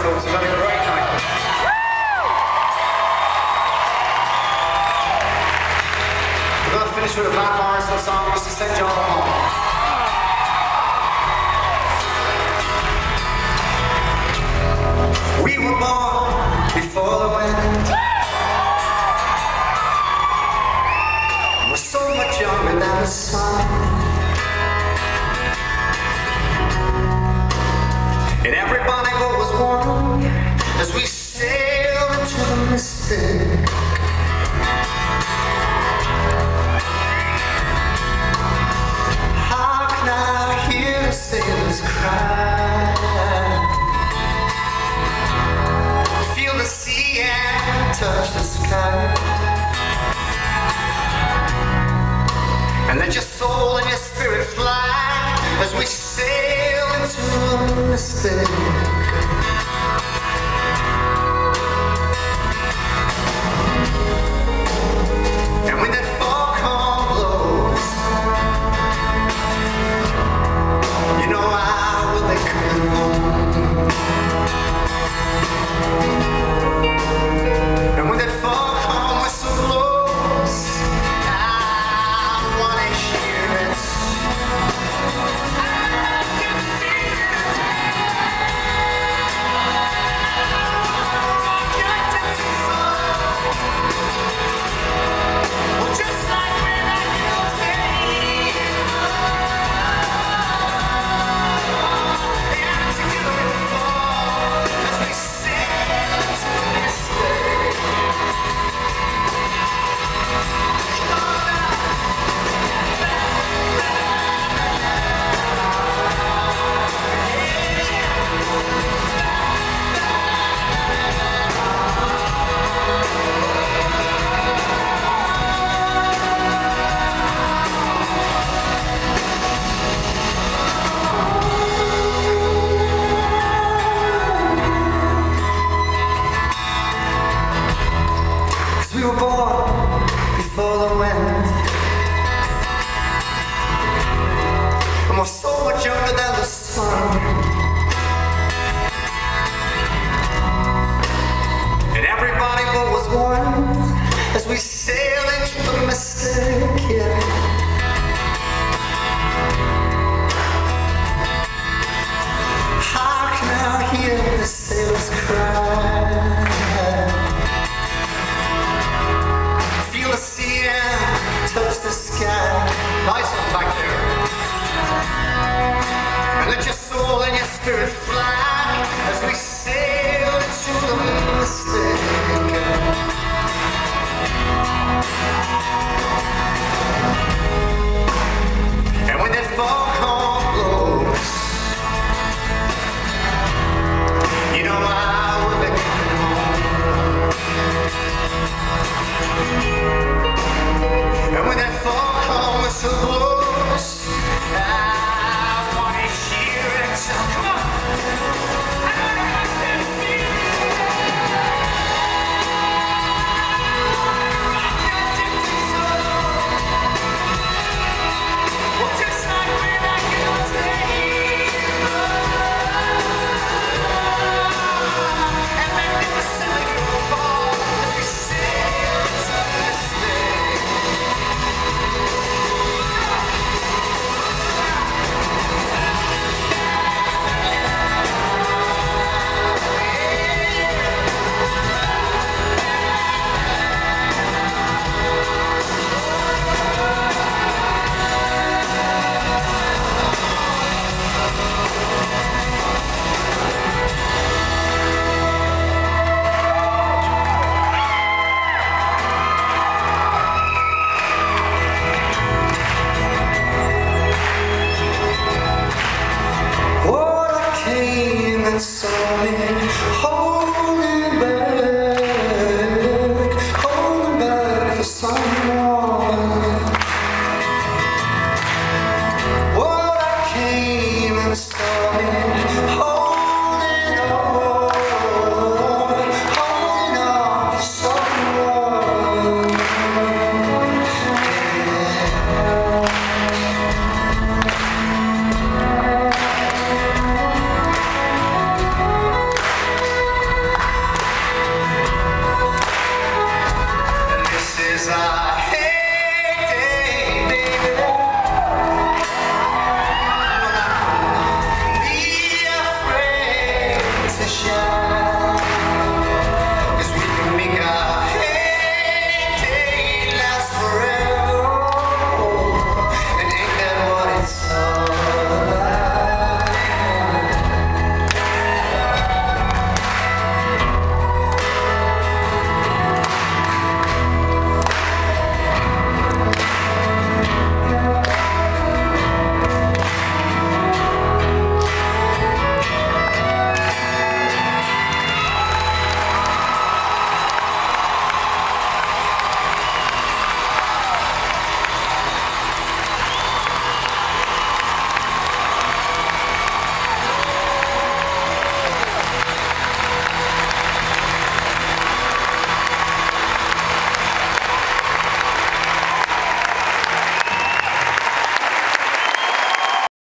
folks. We've had a great night. We're going to finish with a bad Morrison song just to send you all home. We were born before the wind. We're so much younger than the sun. And everybody was warm as we sailed into the mystic. How can I hear the sailors cry? Feel the sea and touch the sky, and let your soul and your spirit fly as we sail into the mystic. And when that foghorn blows, you know I will be coming home. And when that foghorn whistle blows, I wanna hear it. We were born before the wind, and we're so much younger than